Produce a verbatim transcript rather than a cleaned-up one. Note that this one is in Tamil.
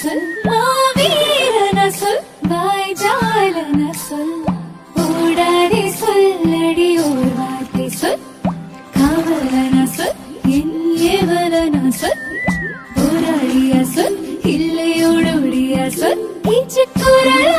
சொல் மாவீரன சொல் வாய்ஜாலன சொல் ஓடாதே சொல்லடி ஒரு வார்த்தை சொல் காவலன சொல் என் ஏவலன சொல் போராடிய சொல் இல்லையோடுடைய சொல் இச்சுக்குரல்